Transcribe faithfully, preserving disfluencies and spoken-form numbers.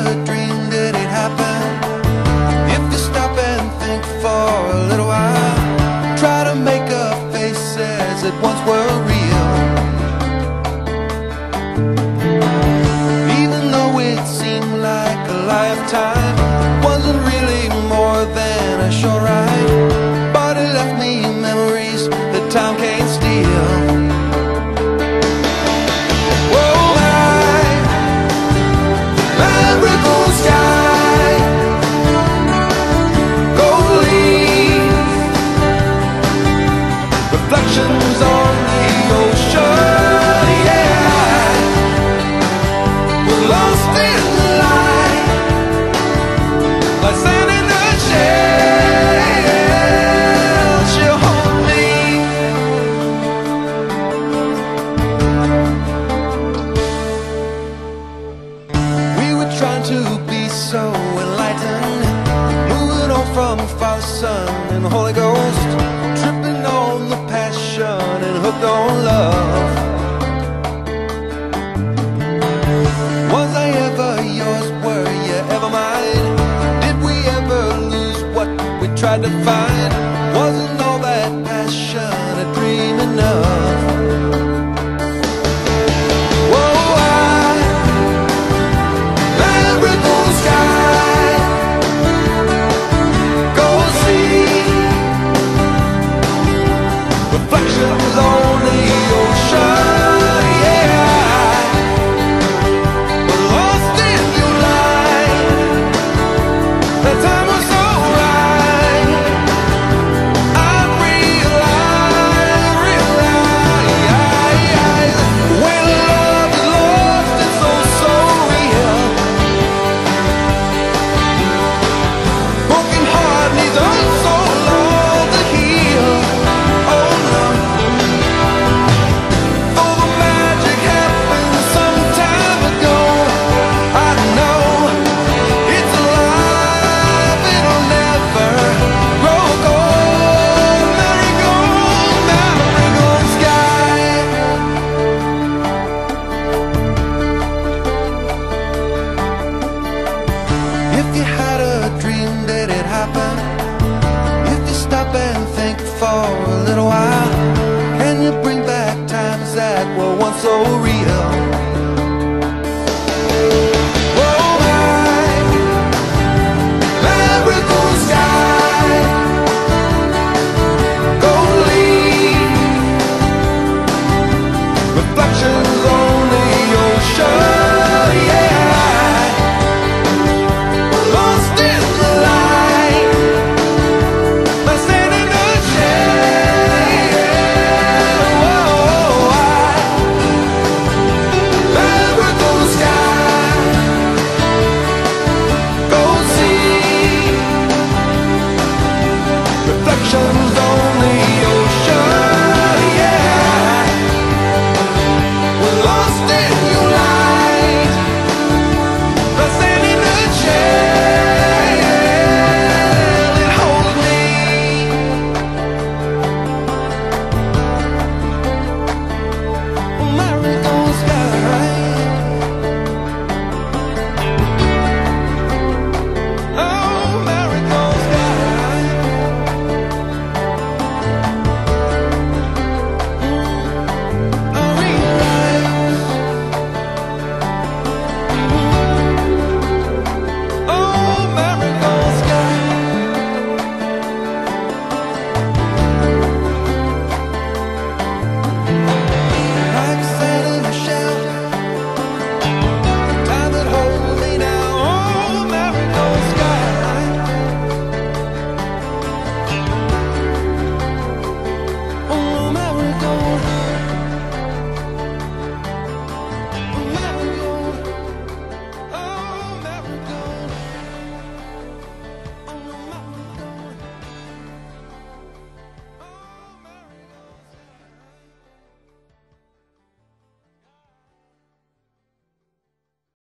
a dream, did it happen? If you stop and think for a little while, try to make a face as it once were real. Even though it seemed like a lifetime, wasn't really more than a short ride, but it left me memories that time can't steal. Reflections on the ocean, yeah. We're lost in the light, like sand in the shell. She'll hold me. We were trying to be so enlightened, moving on from Father, Son, and the Holy Ghost, tripping on the passion and hooked on love. Was I ever yours? Were you ever mine? Did we ever lose what we tried to find? Wasn't all that passion a dream enough? Whoa, I, miracle sky, go see reflections on the ocean, yeah. We're lost in your light. The time was so right. I realize, realize when love is lost, it's so, so real. Broken heart needs us so long to heal. Oh no. Though the magic happened some time ago, I know it's alive, it'll never grow cold. Marigold, marigold sky. If you had a dream, did it happen? If you stop and think for a little while, can you bring back times that were once so real?